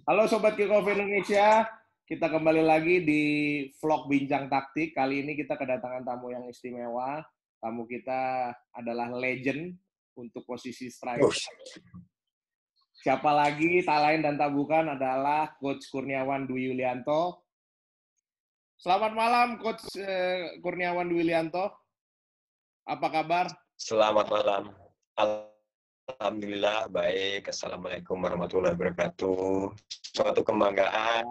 Halo Sobat Kickoff Indonesia, kita kembali lagi di vlog Bincang Taktik. Kali ini kita kedatangan tamu yang istimewa. Tamu kita adalah legend untuk posisi striker. Siapa lagi, tak lain dan tak bukan adalah Coach Kurniawan Dwi Yulianto. Selamat malam Coach Kurniawan Dwi Yulianto. Apa kabar? Selamat malam. Alhamdulillah baik. Assalamualaikum warahmatullahi wabarakatuh. Suatu kebanggaan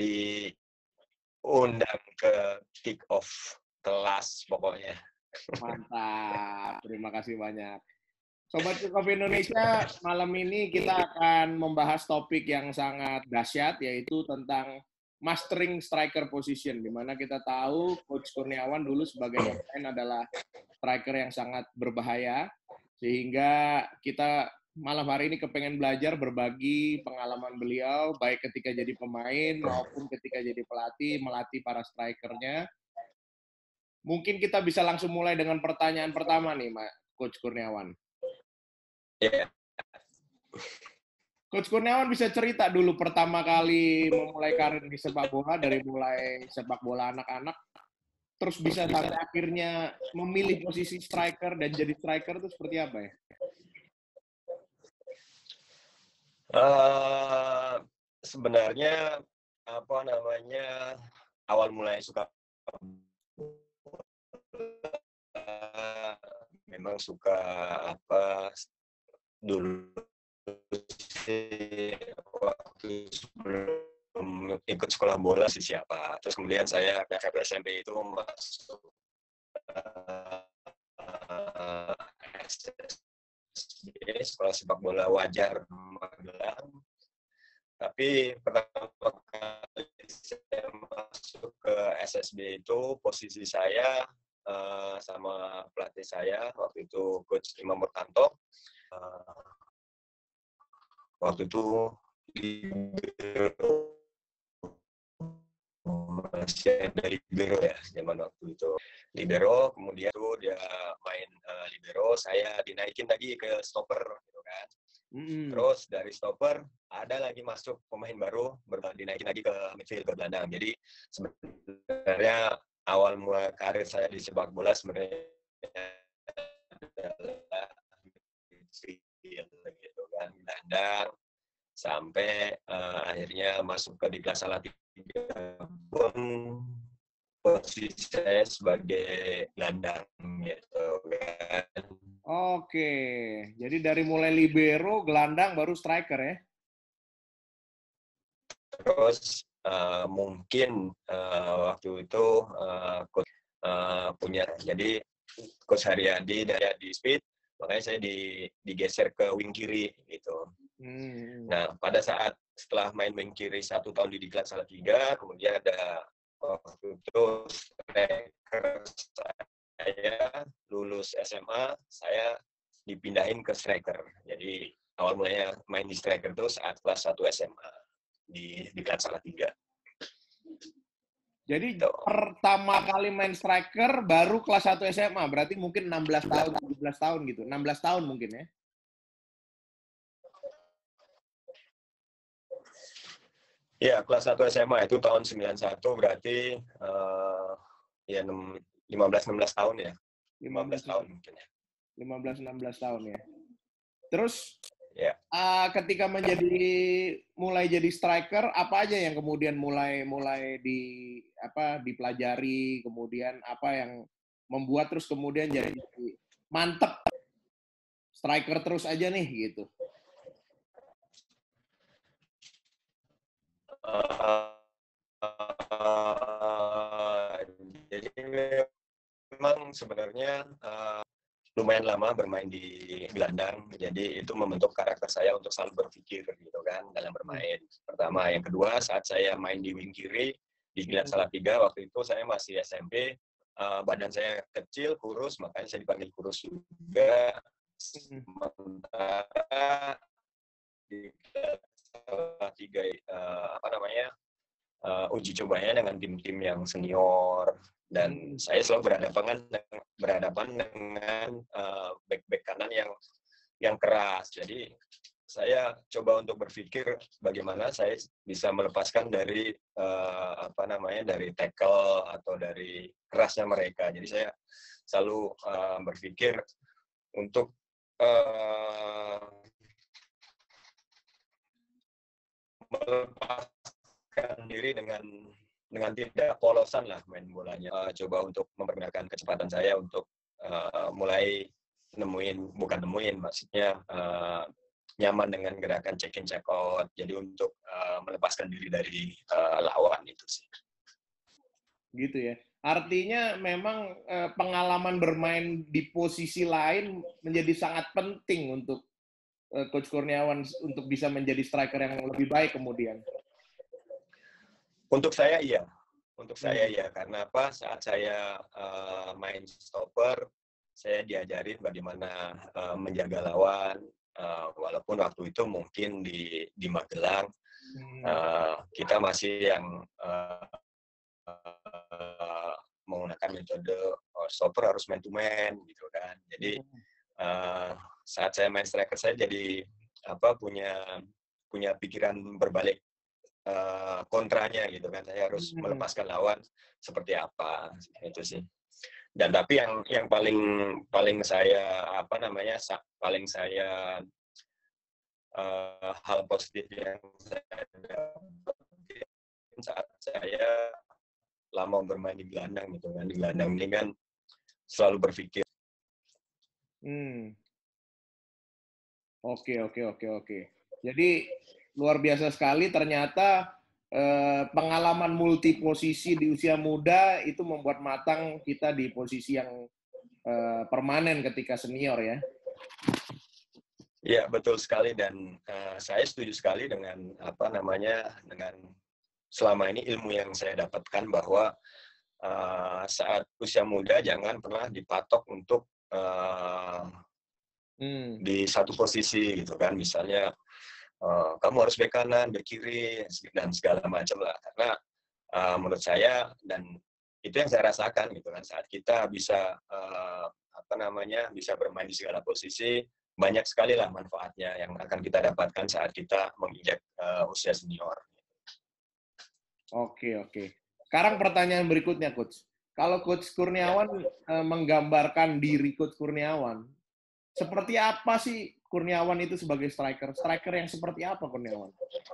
diundang ke kick off kelas pokoknya. Mantap. Terima kasih banyak. Sobat Kickoff Indonesia, malam ini kita akan membahas topik yang sangat dahsyat, yaitu tentang mastering striker position, di mana kita tahu Coach Kurniawan dulu sebagai pemain adalah striker yang sangat berbahaya, sehingga kita malam hari ini kepengen belajar berbagi pengalaman beliau, baik ketika jadi pemain maupun ketika jadi pelatih, melatih para strikernya. Mungkin kita bisa langsung mulai dengan pertanyaan pertama nih, Coach Kurniawan. Yeah. Coach Kurniawan bisa cerita dulu pertama kali memulai karir di sepak bola, dari mulai sepak bola anak-anak, terus bisa sampai akhirnya memilih posisi striker dan jadi striker itu seperti apa ya? Sebenarnya awal mulai suka memang suka dulu sih waktu sebelum ikut sekolah bola sih siapa. Terus kemudian saya ke SMP itu masuk SSB, sekolah sepak bola Wajar Magelang. Tapi pertama kali saya masuk ke SSB itu posisi saya sama pelatih saya waktu itu Coach Imam Murtanto. Waktu itu masih ada libero ya zaman waktu itu. Libero, kemudian itu dia main libero, saya dinaikin lagi ke stopper gitu kan. Terus dari stopper ada lagi masuk pemain baru, dinaikin lagi ke midfield, ke gelandang. Jadi sebenarnya awal mulai karir saya di sepak bola sebenarnya adalah midfield gitu kan, gelandang, sampai akhirnya masuk ke di kelas Salatiga pun posisi saya sebagai gelandang gitu kan. Oke, jadi dari mulai libero, gelandang, baru striker ya? Terus mungkin waktu itu coach punya, jadi Coach Haryadi dari Speed, makanya saya digeser ke wing kiri gitu. Nah, pada saat setelah main wing kiri 1 tahun di Diklat Salatiga, kemudian ada waktu itu striker saya lulus SMA, saya dipindahin ke striker. Jadi awal mulanya main di striker itu saat kelas 1 SMA di Diklat Salatiga. Jadi pertama kali main striker baru kelas 1 SMA, berarti mungkin 16 tahun, 17 tahun gitu. 16 tahun mungkin ya? Iya, kelas 1 SMA itu tahun 91, berarti ya 15-16 tahun ya. 15 tahun mungkin ya. 15-16 tahun ya. Terus ya. Ketika mulai jadi striker, apa aja yang kemudian mulai dipelajari, kemudian apa yang membuat terus kemudian jadi mantep striker terus aja nih gitu? Jadi memang sebenarnya lumayan lama bermain di gelandang, jadi itu membentuk karakter saya untuk selalu berpikir gitu kan dalam bermain. Pertama, yang kedua saat saya main di wing kiri di Diklat Salatiga, waktu itu saya masih SMP, badan saya kecil, kurus, makanya saya dipanggil kurus juga. Sementara di Diklat Salatiga uji cobanya dengan tim-tim yang senior, dan saya selalu berhadapan dengan back kanan yang keras. Jadi saya coba untuk berpikir bagaimana saya bisa melepaskan dari dari tackle atau dari kerasnya mereka. Jadi saya selalu berpikir untuk melepaskan diri dengan tidak polosan lah main bolanya. Coba untuk mempergunakan kecepatan saya untuk mulai maksudnya nyaman dengan gerakan check in check out. Jadi untuk melepaskan diri dari lawan itu sih. Gitu ya. Artinya memang pengalaman bermain di posisi lain menjadi sangat penting untuk Coach Kurniawan untuk bisa menjadi striker yang lebih baik kemudian. Untuk saya iya. Untuk saya iya. Karena apa? Saat saya main stopper, saya diajarin bagaimana menjaga lawan. Walaupun waktu itu mungkin di Magelang kita masih yang menggunakan metode stopper harus man to man gitu kan. Jadi saat saya main striker saya jadi punya pikiran berbalik kontranya gitu kan. Saya harus melepaskan lawan seperti apa itu sih. Dan tapi yang paling saya hal positif yang saya dapat saat saya lama bermain di gelandang gitu kan. Di gelandang ini kan selalu berpikir. Oke. Jadi luar biasa sekali ternyata pengalaman multi posisi di usia muda itu membuat matang kita di posisi yang permanen ketika senior ya. Iya, betul sekali dan saya setuju sekali dengan dengan selama ini ilmu yang saya dapatkan bahwa saat usia muda jangan pernah dipatok untuk di satu posisi gitu kan, misalnya kamu harus bek kanan, bek kiri dan segala macam lah, karena menurut saya dan itu yang saya rasakan gitu kan, saat kita bisa bisa bermain di segala posisi, banyak sekali lah manfaatnya yang akan kita dapatkan saat kita menginjak usia senior. Oke. Sekarang pertanyaan berikutnya, Coach. Kalau Coach Kurniawan menggambarkan diri Coach Kurniawan, seperti apa sih Kurniawan itu sebagai striker? Striker yang seperti apa Kurniawan?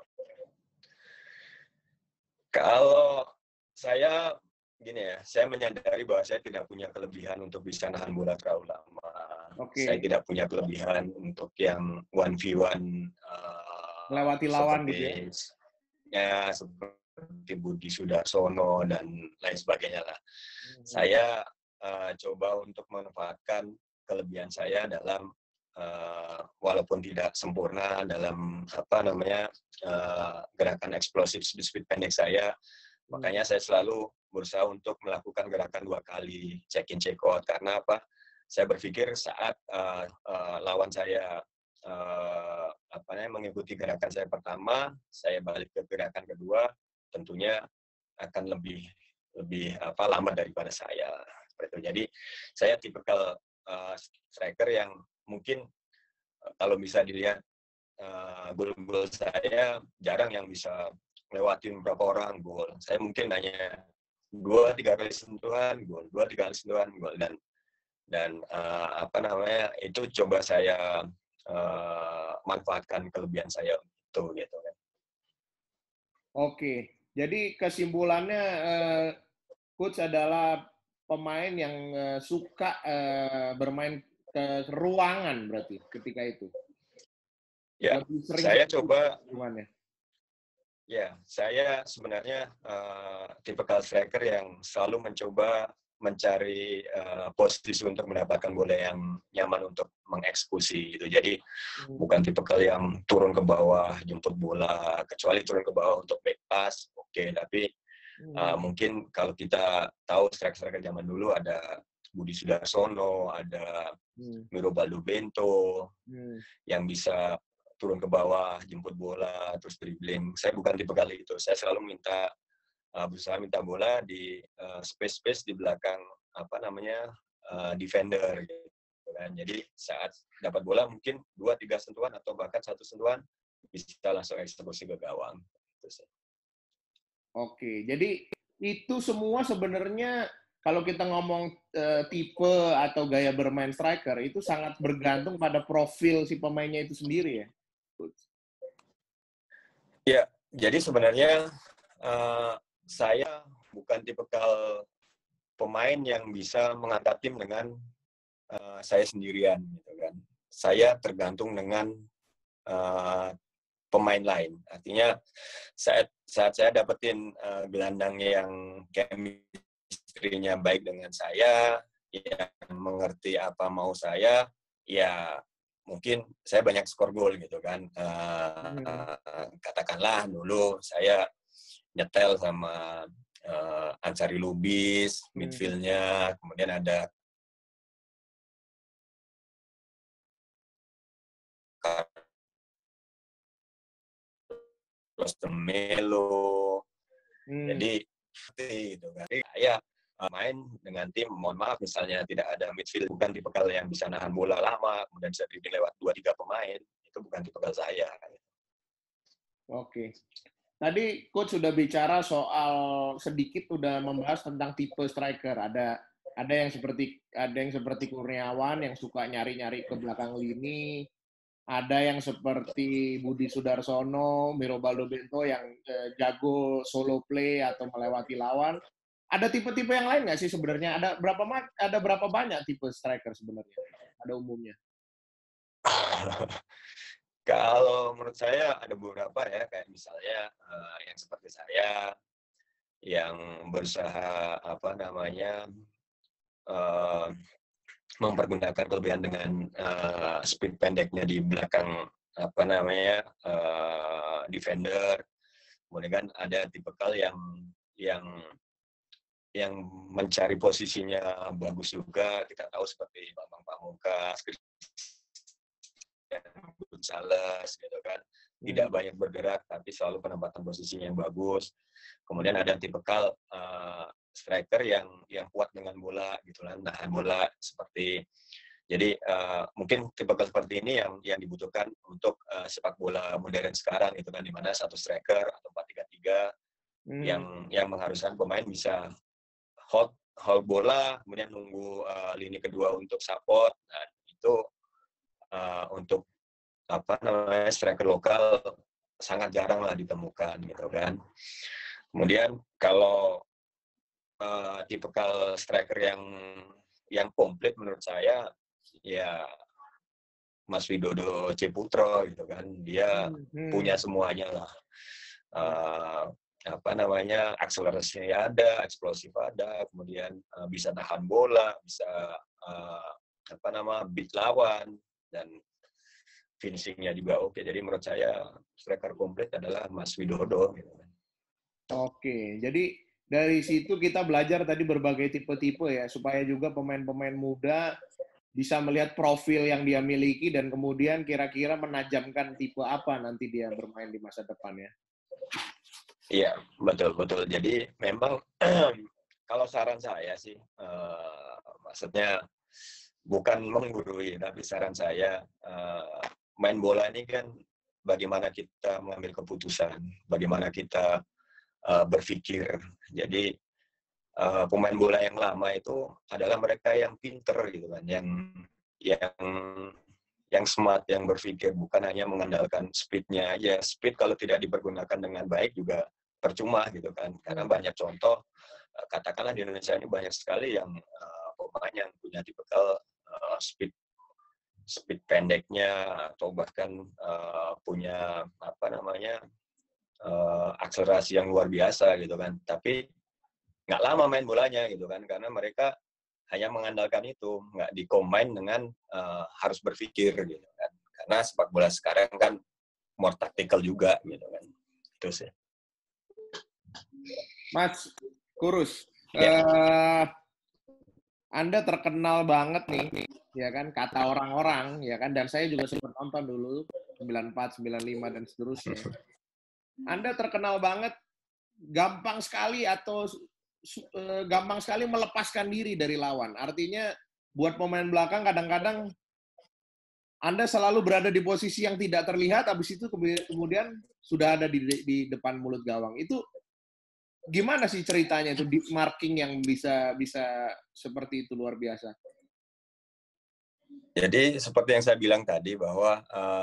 Kalau saya gini ya, saya menyadari bahwa saya tidak punya kelebihan untuk bisa nahan bola terlalu lama. Saya tidak punya kelebihan untuk yang 1v1 melewati lawan gitu ya? Ya, seperti Budi Sudarsono dan lain sebagainya lah. Saya coba untuk memanfaatkan kelebihan saya dalam walaupun tidak sempurna dalam gerakan eksplosif di speed pendek saya, makanya saya selalu berusaha untuk melakukan gerakan 2 kali check in check out. Karena apa? Saya berpikir saat lawan saya mengikuti gerakan saya pertama, saya balik ke gerakan kedua, tentunya akan lebih lama daripada saya. Jadi saya tipikal striker yang mungkin kalau bisa dilihat gol-gol saya jarang yang bisa lewatin berapa orang gol. Saya mungkin hanya 2-3 kali sentuhan gol, 2-3 kali sentuhan gol, dan itu coba saya manfaatkan kelebihan saya itu gitu kan. Oke, jadi kesimpulannya Coach adalah pemain yang suka bermain ke ruangan berarti ketika itu. Ya, lebih sering saya coba. Gimana? Ya, saya sebenarnya tipikal striker yang selalu mencoba mencari posisi untuk mendapatkan bola yang nyaman untuk mengeksekusi gitu. Jadi bukan tipikal yang turun ke bawah jemput bola, kecuali turun ke bawah untuk back pass, oke. Tapi mungkin kalau kita tahu striker-striker zaman dulu ada Budi Sudarsono, ada Miro Baldo Bento yang bisa turun ke bawah, jemput bola, terus dribbling. Saya bukan tipe kali itu. Saya selalu berusaha minta bola di space-space di belakang defender gitu kan. Jadi saat dapat bola mungkin 2-3 sentuhan atau bahkan 1 sentuhan bisa langsung eksekusi ke gawang. Gitu sih. Oke, jadi itu semua sebenarnya kalau kita ngomong tipe atau gaya bermain striker itu sangat bergantung pada profil si pemainnya itu sendiri ya. Ya, jadi sebenarnya saya bukan tipikal pemain yang bisa mengangkat tim dengan saya sendirian, gitu kan. Saya tergantung dengan pemain lain. Artinya saat saya dapetin gelandang yang chemistry-nya baik dengan saya, yang mengerti apa mau saya, ya mungkin saya banyak skor gol gitu kan. Katakanlah dulu saya nyetel sama Ansari Lubis, midfield-nya, kemudian ada Carlos de Melo. Jadi gitu kan. Saya main dengan tim, mohon maaf misalnya tidak ada midfield, bukan tipikal yang bisa nahan bola lama, kemudian bisa dribbling lewat 2-3 pemain, itu bukan tipikal saya. Oke. Tadi coach sudah bicara soal sedikit udah membahas tentang tipe striker. Ada yang seperti Kurniawan yang suka nyari-nyari ke belakang lini, ada yang seperti Budi Sudarsono, Mirobaldo Bento yang jago solo play atau melewati lawan. Ada tipe-tipe yang lain nggak sih sebenarnya? Ada berapa banyak tipe striker sebenarnya? Ada umumnya. Kalau menurut saya ada beberapa ya, kayak misalnya yang seperti saya yang berusaha mempergunakan kelebihan dengan speed pendeknya di belakang defender. Kemudian kan ada tipikal yang mencari posisinya bagus juga. Kita tahu seperti Bambang Pamungkas, Gonzales gitu kan, tidak banyak bergerak tapi selalu penempatan posisinya yang bagus. Kemudian ada tipikal striker yang kuat dengan bola gitu kan, nahan bola seperti. Jadi mungkin tipikal seperti ini yang dibutuhkan untuk sepak bola modern sekarang gitu kan, di mana satu striker atau 4-3-3 yang mengharuskan pemain bisa hold bola, kemudian nunggu lini kedua untuk support. Nah, itu untuk striker lokal sangat jarang lah ditemukan gitu kan. Kemudian kalau tipikal striker yang komplit menurut saya ya Mas Widodo Ciputro gitu kan, dia punya semuanya lah. Akselerasinya ada, eksplosif ada, kemudian bisa tahan bola, bisa beat lawan, dan finishingnya juga oke. Jadi menurut saya striker komplit adalah Mas Widodo. Oke, jadi dari situ kita belajar tadi berbagai tipe-tipe ya, supaya juga pemain-pemain muda bisa melihat profil yang dia miliki dan kemudian kira-kira menajamkan tipe apa nanti dia bermain di masa depan ya. Iya, betul. Jadi memang kalau saran saya sih, maksudnya bukan menggurui, tapi saran saya main bola ini kan bagaimana kita mengambil keputusan, bagaimana kita berpikir. Jadi pemain bola yang lama itu adalah mereka yang pinter gitu kan, yang smart, yang berpikir, bukan hanya mengandalkan speed-nya aja. Speed kalau tidak dipergunakan dengan baik juga percuma gitu kan. Karena banyak contoh, katakanlah di Indonesia ini banyak sekali yang pemain yang punya tipikal speed pendeknya atau bahkan punya akselerasi yang luar biasa gitu kan. Tapi nggak lama main bolanya gitu kan, karena mereka hanya mengandalkan itu, nggak di-combine dengan harus berpikir gitu kan. Karena sepak bola sekarang kan more tactical juga gitu kan. Itu sih. Mas Kurus, Ya. Anda terkenal banget nih, ya kan, kata orang-orang, ya kan, dan saya juga sempat nonton dulu 94, 95 dan seterusnya. Anda terkenal banget gampang sekali melepaskan diri dari lawan. Artinya buat pemain belakang kadang-kadang Anda selalu berada di posisi yang tidak terlihat, habis itu kemudian sudah ada di depan mulut gawang. Itu gimana sih ceritanya itu deep marking yang bisa seperti itu, luar biasa? Jadi seperti yang saya bilang tadi bahwa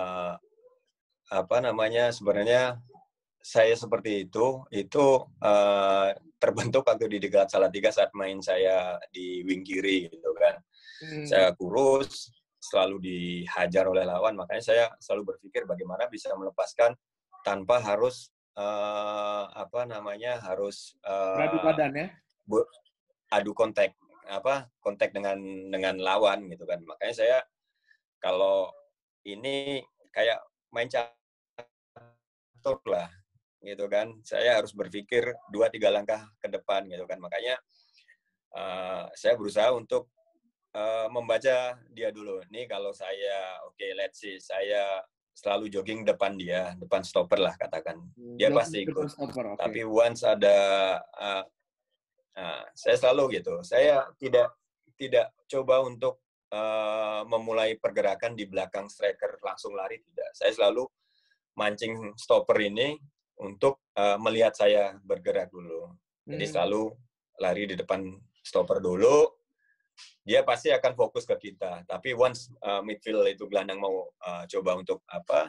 sebenarnya saya seperti itu terbentuk waktu di Dekat Salatiga saat main saya di wing kiri gitu kan. Saya kurus, selalu dihajar oleh lawan, makanya saya selalu berpikir bagaimana bisa melepaskan tanpa harus Beradu badan ya? adu kontak dengan lawan gitu kan. Makanya saya kalau ini kayak main catur lah gitu kan, saya harus berpikir 2-3 langkah ke depan gitu kan. Makanya saya berusaha untuk membaca dia dulu. Nih kalau saya, let's see, saya selalu jogging depan dia, depan stopper lah katakan. Dia pasti ikut. Stopper, okay. Tapi once ada, saya selalu gitu. Saya tidak coba untuk memulai pergerakan di belakang striker langsung lari, tidak. Saya selalu mancing stopper ini untuk melihat saya bergerak dulu. Jadi selalu lari di depan stopper dulu. Dia pasti akan fokus ke kita. Tapi once midfield itu gelandang mau coba untuk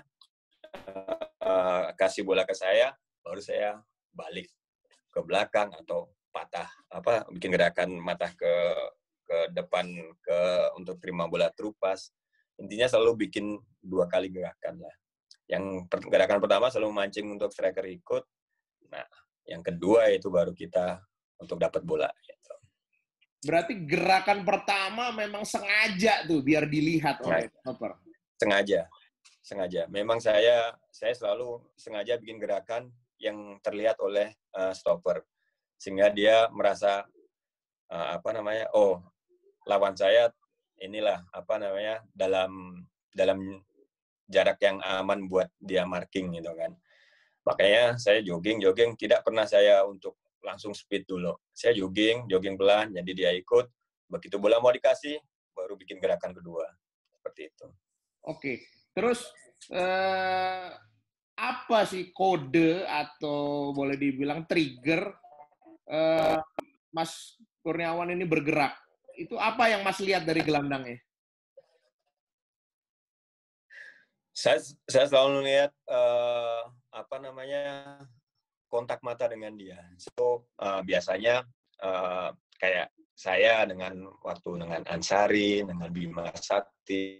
kasih bola ke saya, baru saya balik ke belakang atau bikin gerakan mata ke depan untuk terima bola terupas. Intinya selalu bikin 2 kali gerakan lah. Yang gerakan pertama selalu mancing untuk striker ikut. Nah, yang kedua itu baru kita untuk dapat bola. Gitu. Berarti gerakan pertama memang sengaja tuh biar dilihat oleh stopper. Sengaja. Memang saya selalu sengaja bikin gerakan yang terlihat oleh stopper, sehingga dia merasa lawan saya inilah dalam jarak yang aman buat dia marking gitu kan. Makanya saya jogging, tidak pernah saya untuk langsung speed dulu. Saya jogging pelan, jadi dia ikut. Begitu bola mau dikasih, baru bikin gerakan kedua. Seperti itu. Oke. Terus, apa sih kode atau boleh dibilang trigger Mas Kurniawan ini bergerak? Itu apa yang Mas lihat dari gelandangnya? Saya selalu lihat kontak mata dengan dia. So biasanya kayak saya dengan Ansari, dengan Bima Sakti,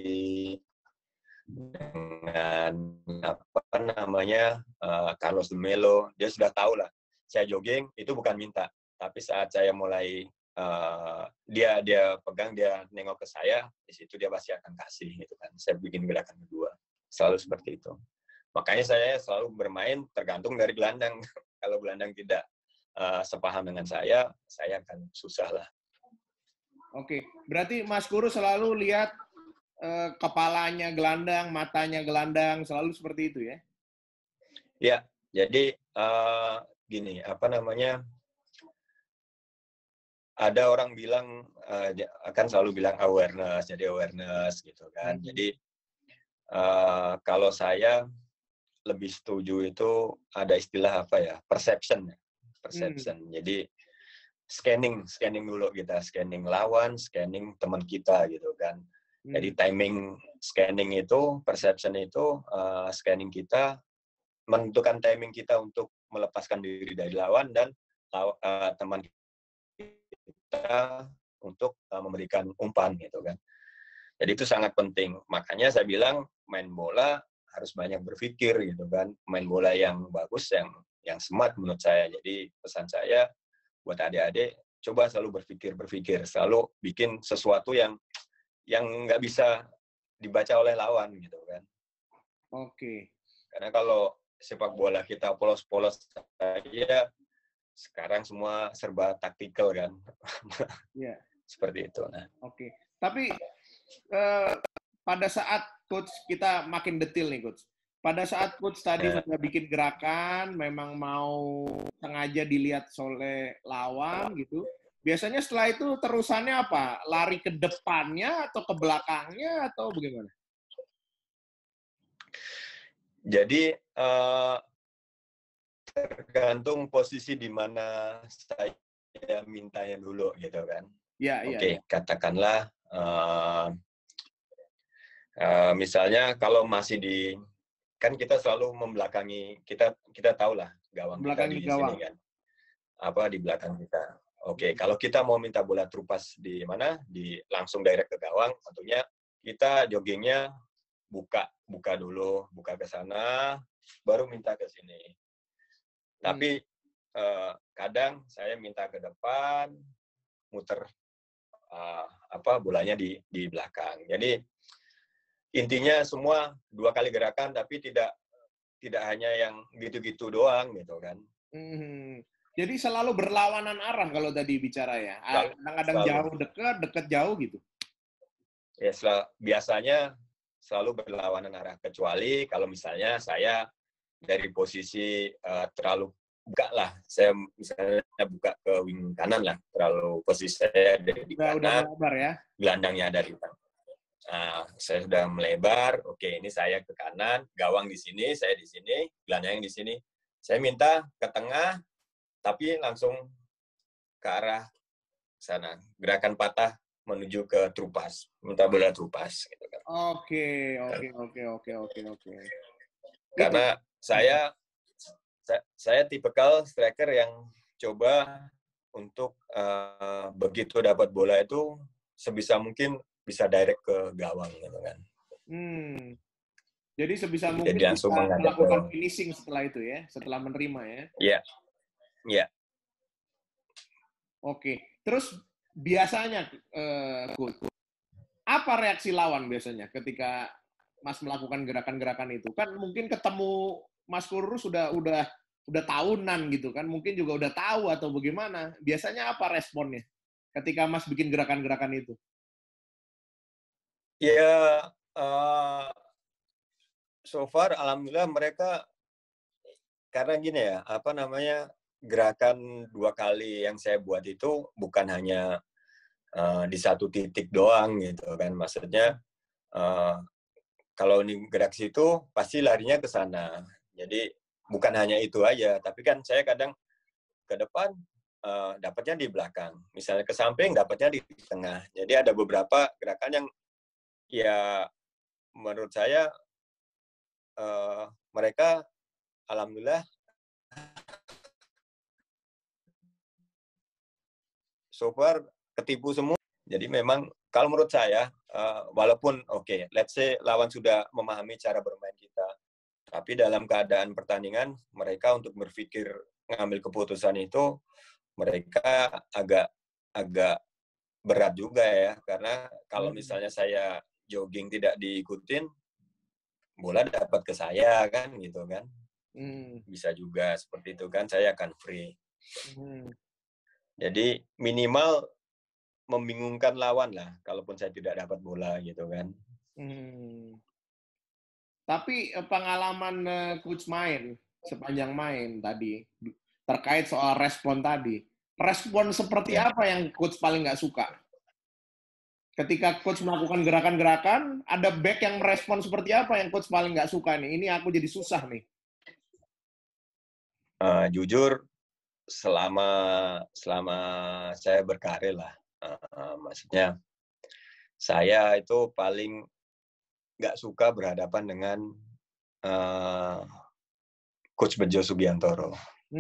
dengan Carlos de Melo, dia sudah tahu lah. Saya jogging itu bukan minta, tapi saat saya mulai dia pegang, dia nengok ke saya, di situ dia pasti akan kasih gitu kan. Saya bikin gerakan kedua, selalu seperti itu. Makanya saya selalu bermain tergantung dari gelandang. Kalau gelandang tidak sepaham dengan saya akan susah lah. Oke, berarti Mas Guru selalu lihat kepalanya gelandang, matanya gelandang, selalu seperti itu ya? Ya, jadi gini, ada orang bilang akan selalu bilang awareness gitu kan. Jadi kalau saya lebih setuju itu ada istilah perception. Jadi scanning dulu kita, scanning lawan, scanning teman kita gitu kan. Jadi timing scanning itu, perception itu scanning kita, menentukan timing kita untuk melepaskan diri dari lawan dan teman kita untuk memberikan umpan gitu kan. Jadi itu sangat penting. Makanya saya bilang main bola harus banyak berpikir gitu kan. Main bola yang bagus, yang smart menurut saya. Jadi pesan saya buat adik-adik, coba selalu berpikir, selalu bikin sesuatu yang nggak bisa dibaca oleh lawan gitu kan. Oke. Karena kalau sepak bola kita polos-polos saja, sekarang semua serba taktikal kan. Iya. Seperti itu. Nah. Oke. Tapi pada saat coach, kita makin detail nih coach. Pada saat coach tadi sudah bikin gerakan, memang mau sengaja dilihat oleh lawan gitu. Biasanya setelah itu terusannya apa? Lari ke depannya atau ke belakangnya atau bagaimana? Jadi tergantung posisi di mana saya mintanya dulu gitu kan. Ya, iya, Oke, iya. katakanlah misalnya kalau masih kan kita selalu membelakangi, kita tahu lah gawang kita Belakangnya di sini gawang. kan, apa di belakang kita. Oke, kalau kita mau minta bola terupas di mana, langsung direct ke gawang, tentunya kita joggingnya buka dulu, buka ke sana, baru minta ke sini. Tapi kadang saya minta ke depan, muter bolanya di belakang. Jadi intinya semua 2 kali gerakan, tapi tidak hanya yang gitu-gitu doang gitu kan. Jadi selalu berlawanan arah kalau tadi bicara ya. Kadang-kadang Selalu. jauh dekat, dekat jauh gitu. Ya, biasanya selalu berlawanan arah, kecuali kalau misalnya saya dari posisi terlalu buka lah, saya misalnya buka ke wing kanan lah, terlalu posisi saya dari Udah kanan, melebar ya. gelandangnya dari kanan. Nah, saya sudah melebar, oke ini saya ke kanan, gawang di sini, saya di sini, gelandang di sini. Saya minta ke tengah, tapi langsung ke arah sana. Gerakan patah menuju ke terupas, minta bola terupas. Gitu kan. Oke. Karena saya tipikal striker yang coba untuk begitu dapat bola itu sebisa mungkin bisa direct ke gawang gitu kan. Jadi sebisa mungkin Jadi langsung bisa melakukan finishing setelah itu ya, setelah menerima ya. Iya. Iya. Oke. Terus biasanya Coach, apa reaksi lawan biasanya ketika Mas melakukan gerakan-gerakan itu? Kan mungkin ketemu Mas Kurus udah tahunan gitu kan, mungkin juga udah tahu atau bagaimana. Biasanya apa responnya ketika Mas bikin gerakan-gerakan itu? Ya, so far alhamdulillah mereka, karena gini ya, gerakan 2 kali yang saya buat itu bukan hanya di satu titik doang gitu kan. Maksudnya kalau ini gerak situ pasti larinya ke sana. Jadi bukan hanya itu aja, tapi kan saya kadang ke depan dapatnya di belakang. Misalnya ke samping dapatnya di tengah. Jadi ada beberapa gerakan yang ya menurut saya mereka alhamdulillah so far ketipu semua. Jadi memang kalau menurut saya, walaupun let's say lawan sudah memahami cara bermain kita, tapi dalam keadaan pertandingan mereka untuk berpikir ngambil keputusan itu mereka agak berat juga ya, karena kalau misalnya saya jogging tidak diikutin, bola dapat ke saya kan gitu kan. Bisa juga seperti itu kan, saya akan free. Jadi minimal membingungkan lawan lah, kalaupun saya tidak dapat bola gitu kan. Tapi pengalaman Coach main, sepanjang main tadi, terkait soal respon tadi, respon seperti apa yang Coach paling nggak suka? Ketika Coach melakukan gerakan-gerakan, ada back yang merespon seperti apa yang Coach paling nggak suka nih? Ini aku jadi susah nih. Jujur, selama saya berkarir lah, maksudnya saya itu paling nggak suka berhadapan dengan Coach Bejo Subiantoro.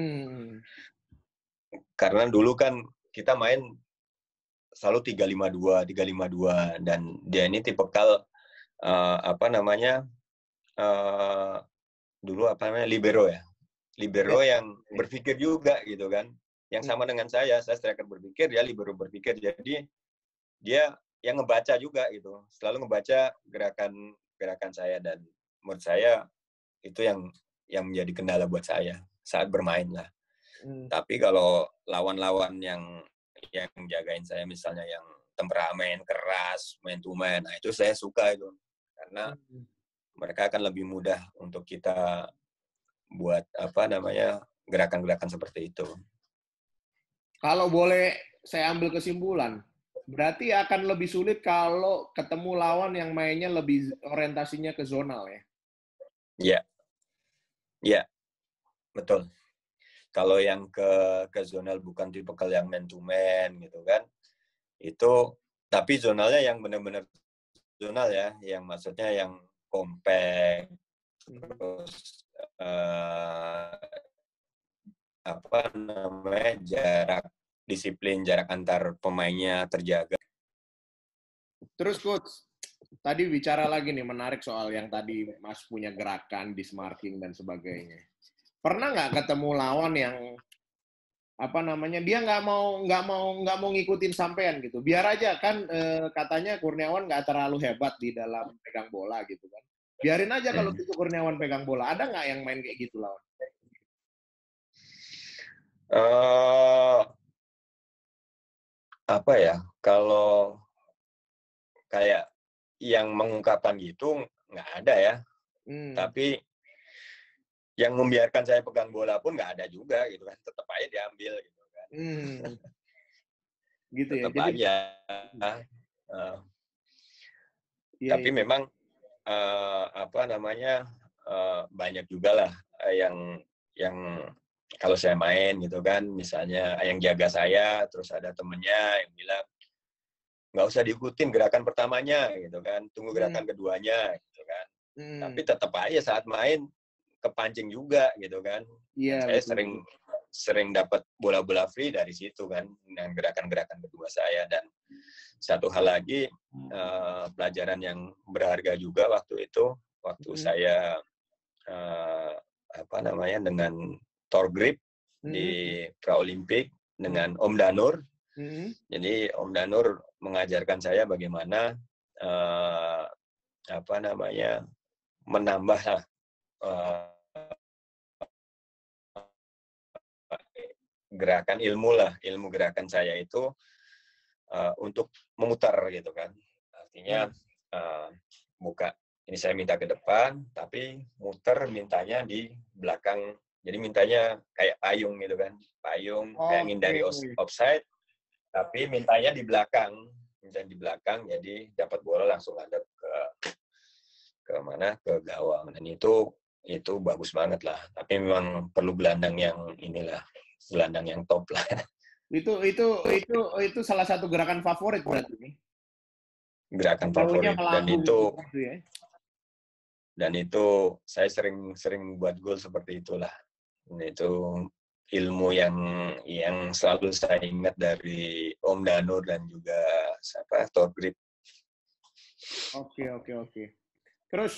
Karena dulu kan kita main selalu 3-5-2, dan dia ini tipikal libero ya. Libero yang berpikir juga gitu kan. Yang sama dengan saya striker berpikir, dia libero berpikir. Jadi dia yang ngebaca juga gitu. Selalu ngebaca gerakan saya, dan menurut saya itu yang menjadi kendala buat saya saat bermain lah. Tapi kalau lawan-lawan yang jagain saya, misalnya yang temperamen, keras, main to man, nah itu saya suka itu. Karena mereka akan lebih mudah untuk kita buat gerakan-gerakan seperti itu. Kalau boleh saya ambil kesimpulan, berarti akan lebih sulit kalau ketemu lawan yang mainnya lebih orientasinya ke zonal ya. Iya, iya, betul. Kalau yang ke zonal bukan tipikal yang man to man gitu kan, itu tapi zonalnya yang benar-benar zonal ya, yang maksudnya yang compact, terus apa namanya disiplin jarak antar pemainnya terjaga. Terus coach, tadi bicara lagi nih menarik soal yang tadi Mas punya gerakan, dismarking dan sebagainya. Pernah nggak ketemu lawan yang apa namanya dia nggak mau ngikutin sampean gitu, biar aja kan katanya Kurniawan nggak terlalu hebat di dalam pegang bola gitu kan, biarin aja kalau gitu Kurniawan pegang bola, ada nggak yang main kayak gitu lawan? Apa ya, kalau kayak yang mengungkapkan gitu nggak ada ya. Tapi yang membiarkan saya pegang bola pun nggak ada juga gitu kan, tetap aja diambil gitu kan. Gitu ya. Tetap Jadi aja. Tapi iya. memang apa namanya banyak juga lah yang kalau saya main gitu kan, misalnya yang jaga saya, terus ada temennya yang bilang nggak usah diikutin gerakan pertamanya gitu kan, tunggu gerakan keduanya gitu kan. Tapi tetap aja saat main kepancing juga gitu kan. Dan Iya, saya betul. sering dapat bola-bola free dari situ kan, dengan gerakan-gerakan kedua saya. Dan satu hal lagi, pelajaran yang berharga juga waktu itu, waktu saya apa namanya dengan Thor Grip di Praolimpik dengan Om Danur. Jadi Om Danur mengajarkan saya bagaimana apa namanya menambah gerakan ilmu gerakan saya itu untuk memutar gitu kan. Artinya buka ini saya minta ke depan, tapi muter mintanya di belakang. Jadi mintanya kayak payung gitu kan, payung kayak ngindari offside, tapi mintanya di belakang, jadi dapat bola langsung ada ke mana, ke gawang. Dan itu bagus banget lah. Tapi memang perlu gelandang yang inilah, gelandang yang top lah. Itu salah satu gerakan favorit berarti nih. Gerakan Baunya favorit melambung gitu ya. Dan itu saya sering buat gol seperti itulah. Itu ilmu yang selalu saya ingat dari Om Danur dan juga Thor Grip. Oke. Terus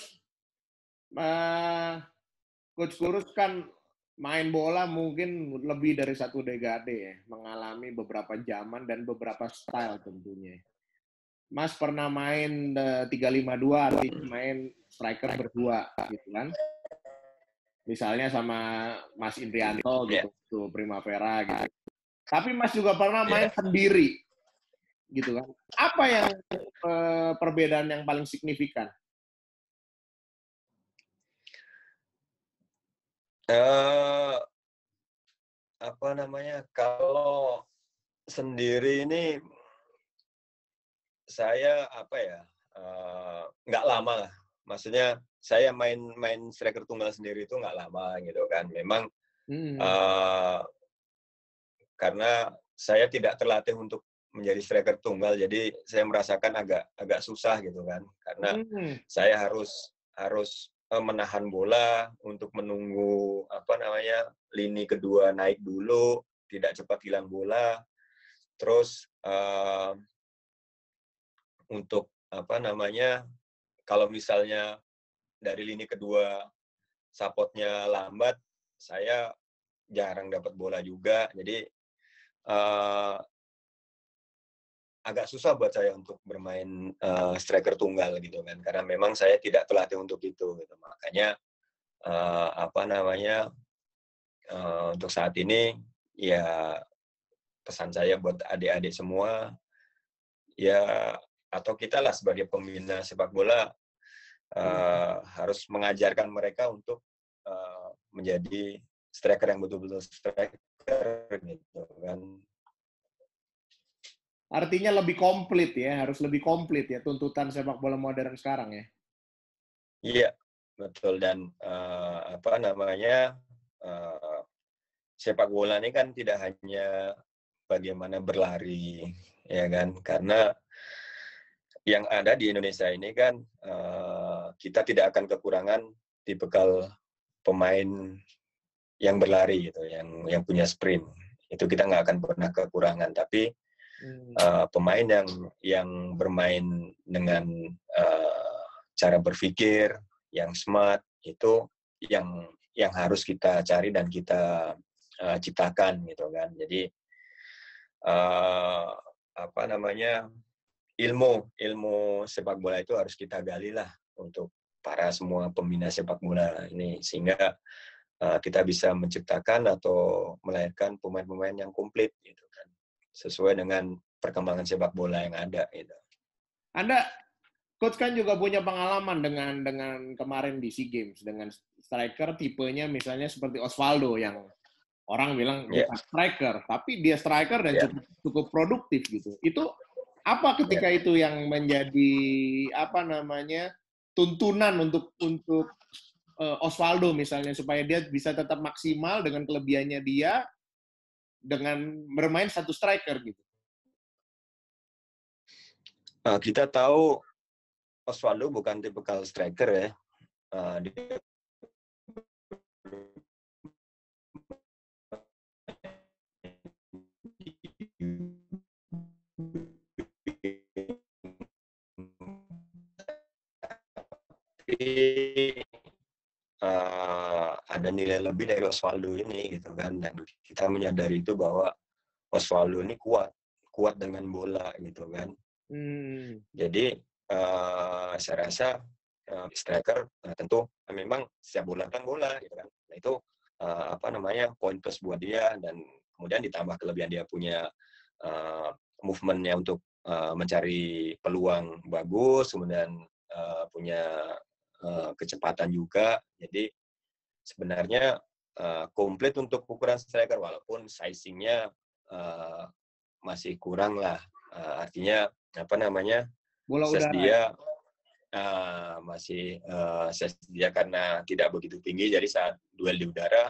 Coach Kurus kan main bola mungkin lebih dari satu dekade ya, mengalami beberapa zaman dan beberapa style tentunya. Mas pernah main 3-5-2, artinya main striker berdua gitu kan. Misalnya sama Mas Indrianto gitu, tuh Primavera gitu. Tapi Mas juga pernah main sendiri gitu kan. Apa yang perbedaan yang paling signifikan? Apa namanya, kalau sendiri ini saya apa ya, nggak lama lah. Maksudnya saya main striker tunggal sendiri itu nggak lama gitu kan. Memang karena saya tidak terlatih untuk menjadi striker tunggal, jadi saya merasakan agak susah gitu kan. Karena saya harus menahan bola untuk menunggu apa namanya lini kedua naik dulu, tidak cepat hilang bola. Terus untuk apa namanya, kalau misalnya dari lini kedua supportnya lambat, saya jarang dapat bola juga. Jadi agak susah buat saya untuk bermain striker tunggal gitu kan, karena memang saya tidak terlatih untuk itu gitu. Makanya apa namanya untuk saat ini ya pesan saya buat adik-adik semua ya, atau kita lah sebagai pembina sepak bola harus mengajarkan mereka untuk menjadi striker yang betul-betul striker gitu kan. Artinya lebih komplit ya, harus lebih komplit ya tuntutan sepak bola modern sekarang ya. Iya, betul. Dan apa namanya, sepak bola ini kan tidak hanya bagaimana berlari, ya kan? Karena yang ada di Indonesia ini kan kita tidak akan kekurangan tipikal pemain yang berlari gitu, yang punya sprint. Itu kita nggak akan pernah kekurangan. Tapi pemain yang bermain dengan cara berpikir yang smart itu yang harus kita cari dan kita ciptakan gitu kan. Jadi apa namanya, ilmu sepak bola itu harus kita gali lah untuk para semua pembina sepak bola ini, sehingga kita bisa menciptakan atau melahirkan pemain-pemain yang komplit gitu kan, sesuai dengan perkembangan sepak bola yang ada gitu. Anda coach kan juga punya pengalaman dengan kemarin di SEA Games dengan striker tipenya misalnya seperti Osvaldo yang orang bilang bukan striker, tapi dia striker dan cukup produktif gitu. Itu apa ketika itu yang menjadi apa namanya tuntunan untuk Osvaldo misalnya supaya dia bisa tetap maksimal dengan kelebihannya dia dengan bermain satu striker gitu. Kita tahu Osvaldo bukan tipikal striker ya. Dia ada nilai lebih dari Osvaldo ini gitu kan, dan kita menyadari itu bahwa Osvaldo ini kuat dengan bola gitu kan. Jadi saya rasa striker tentu memang setiap bola kan bola gitu kan. Nah itu apa namanya poin plus buat dia, dan kemudian ditambah kelebihan dia punya movementnya untuk mencari peluang bagus, kemudian punya kecepatan juga. Jadi sebenarnya komplit untuk ukuran striker, walaupun sizingnya masih kurang lah. Artinya apa namanya, bola size udara dia masih size dia karena tidak begitu tinggi, jadi saat duel di udara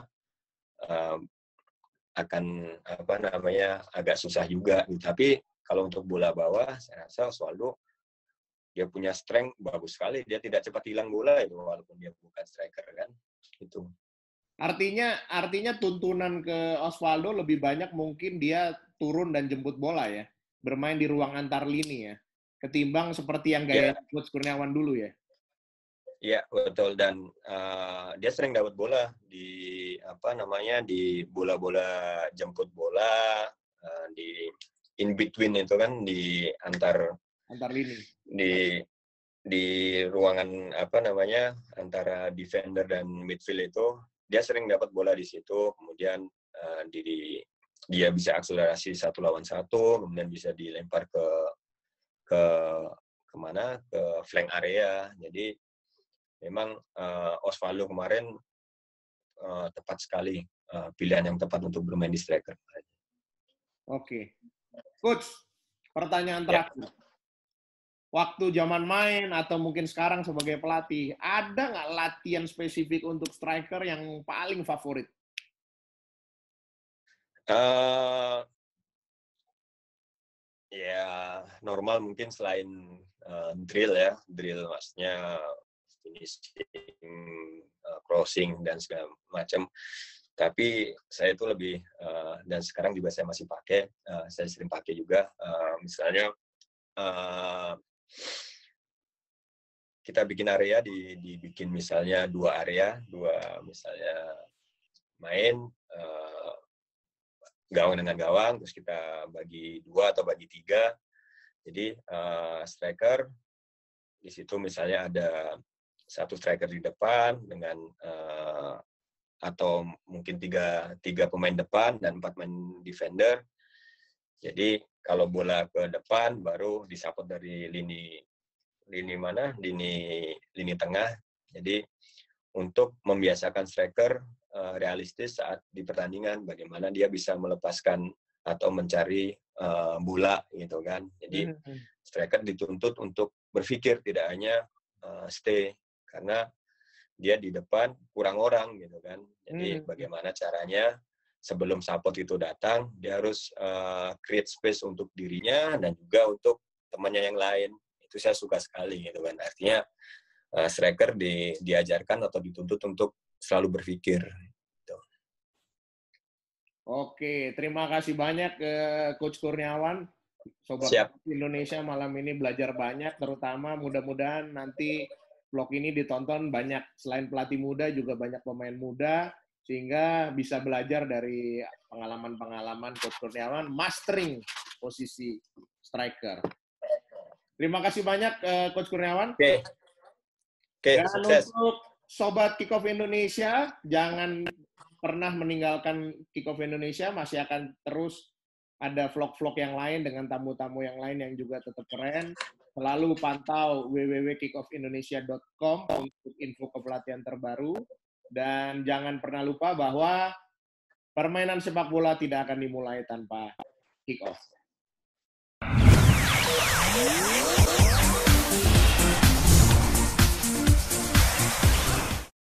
akan apa namanya agak susah juga. Tapi kalau untuk bola bawah, saya rasa Osvaldo dia punya strength bagus sekali. Dia tidak cepat hilang bola itu walaupun dia bukan striker kan. Itu. Artinya tuntunan ke Osvaldo lebih banyak mungkin dia turun dan jemput bola ya, bermain di ruang antar lini ya, ketimbang seperti yang gaya Coach Kurniawan dulu ya. Iya betul, dan dia sering dapat bola di apa namanya di bola-bola jemput bola di in between itu kan, di antar lini, di ruangan apa namanya antara defender dan midfield itu dia sering dapat bola di situ, kemudian dia bisa akselerasi 1 lawan 1, kemudian bisa dilempar ke kemana, ke flank area. Jadi memang Osvaldo kemarin tepat sekali, pilihan yang tepat untuk bermain di striker. Oke. Coach, pertanyaan terakhir. Waktu zaman main atau mungkin sekarang sebagai pelatih, ada nggak latihan spesifik untuk striker yang paling favorit? Ya normal mungkin selain drill maksudnya finishing, crossing dan segala macam. Tapi saya itu lebih dan sekarang juga saya masih pakai, saya sering pakai juga, misalnya kita bikin area, dibikin misalnya 2 area, 2 misalnya main gawang dengan gawang, terus kita bagi 2 atau bagi 3. Jadi striker di situ misalnya ada 1 striker di depan dengan atau mungkin 3 pemain depan dan 4 pemain defender. Jadi kalau bola ke depan baru disupport dari lini tengah. Jadi untuk membiasakan striker realistis saat di pertandingan, bagaimana dia bisa melepaskan atau mencari bola gitu kan. Jadi striker dituntut untuk berpikir, tidak hanya stay, karena dia di depan kurang orang gitu kan. Jadi bagaimana caranya sebelum support itu datang, dia harus create space untuk dirinya dan juga untuk temannya yang lain. Itu saya suka sekali gitu kan. Artinya striker diajarkan atau dituntut untuk selalu berpikir. Gitu. Oke, terima kasih banyak Coach Kurniawan. Sobat Indonesia malam ini belajar banyak, terutama mudah-mudahan nanti vlog ini ditonton banyak, selain pelatih muda juga banyak pemain muda, sehingga bisa belajar dari pengalaman-pengalaman Coach Kurniawan mastering posisi striker. Terima kasih banyak Coach Kurniawan. Oke, dan sukses. Untuk Sobat Kickoff Indonesia, jangan pernah meninggalkan Kickoff Indonesia, masih akan terus ada vlog-vlog yang lain dengan tamu-tamu yang lain yang juga tetap keren. Selalu pantau www.kickoffindonesia.com untuk info kepelatihan terbaru. Dan jangan pernah lupa bahwa permainan sepak bola tidak akan dimulai tanpa kick-off.